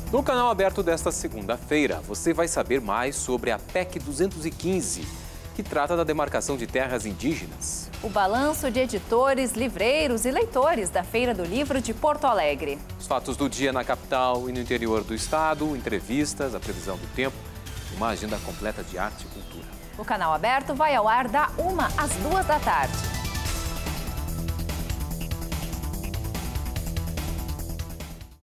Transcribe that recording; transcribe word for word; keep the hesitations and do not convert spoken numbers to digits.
No canal aberto desta segunda-feira, você vai saber mais sobre a P E C duzentos e quinze, que trata da demarcação de terras indígenas. O balanço de editores, livreiros e leitores da Feira do Livro de Porto Alegre. Os fatos do dia na capital e no interior do estado, entrevistas, a previsão do tempo e uma agenda completa de arte e cultura. O canal aberto vai ao ar da uma às duas da tarde.